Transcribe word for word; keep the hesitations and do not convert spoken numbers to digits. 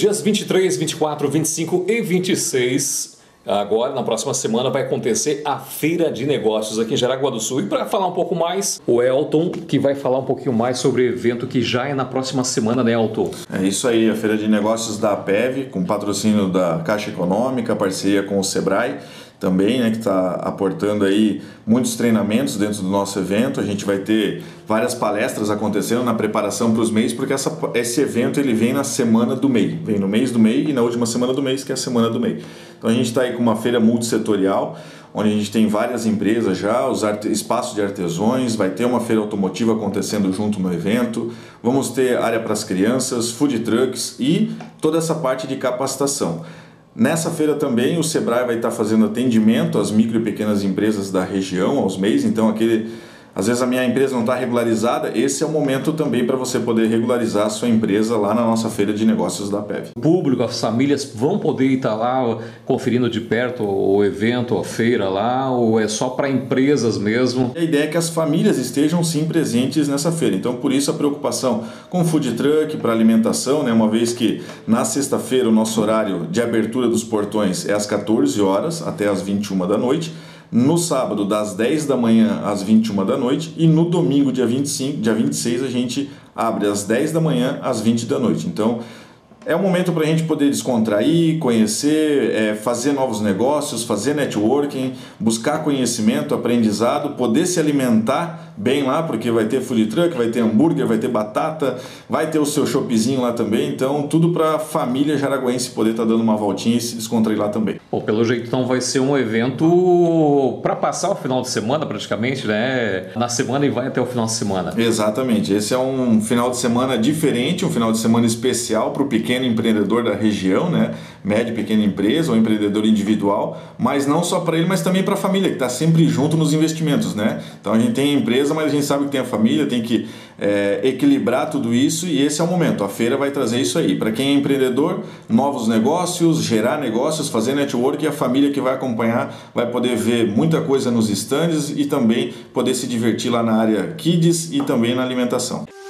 Dias vinte e três, vinte e quatro, vinte e cinco e vinte e seis, agora na próxima semana vai acontecer a Feira de Negócios aqui em Jaraguá do Sul. E para falar um pouco mais, o Elton, que vai falar um pouquinho mais sobre o evento que já é na próxima semana, né, Elton? É isso aí, a Feira de Negócios da Apev, com patrocínio da Caixa Econômica, parceria com o Sebrae também, né, que está aportando aí muitos treinamentos dentro do nosso evento. A gente vai ter várias palestras acontecendo na preparação para os mês, porque essa, esse evento ele vem na semana do M E I, vem no mês do M E I e na última semana do mês, que é a semana do M E I. Então a gente está aí com uma feira multissetorial, onde a gente tem várias empresas já, os arte... espaços de artesões, vai ter uma feira automotiva acontecendo junto no evento, vamos ter área para as crianças, food trucks e toda essa parte de capacitação. Nessa feira também o Sebrae vai estar fazendo atendimento às micro e pequenas empresas da região, aos M E Is, então aquele... Às vezes a minha empresa não está regularizada, esse é o momento também para você poder regularizar a sua empresa lá na nossa Feira de Negócios da Apev. O público, as famílias vão poder estar lá conferindo de perto o evento, a feira lá, ou é só para empresas mesmo? A ideia é que as famílias estejam sim presentes nessa feira, então por isso a preocupação com o food truck para alimentação, né? Uma vez que na sexta-feira o nosso horário de abertura dos portões é às quatorze horas até às vinte e uma da noite. No sábado, das dez da manhã às vinte e uma da noite, e no domingo, dia vinte e cinco, dia vinte e seis, a gente abre às dez da manhã às vinte da noite. Então, é um momento para a gente poder descontrair, conhecer, é, fazer novos negócios, fazer networking, buscar conhecimento, aprendizado, poder se alimentar bem lá, porque vai ter food truck, vai ter hambúrguer, vai ter batata, vai ter o seu shoppingzinho lá também. Então, tudo para a família jaraguense poder estar tá dando uma voltinha e se descontrair lá também. Bom, pelo jeito, então, vai ser um evento para passar o final de semana, praticamente, né? Na semana e vai até o final de semana. Exatamente. Esse é um final de semana diferente, um final de semana especial para o pequeno empreendedor da região, né? Média e pequena empresa ou empreendedor individual, mas não só para ele, mas também para a família, que está sempre junto nos investimentos, né? Então a gente tem a empresa, mas a gente sabe que tem a família, tem que é, equilibrar tudo isso, e esse é o momento. A feira vai trazer isso aí. Para quem é empreendedor, novos negócios, gerar negócios, fazer network, e a família que vai acompanhar vai poder ver muita coisa nos estandes e também poder se divertir lá na área Kids e também na alimentação.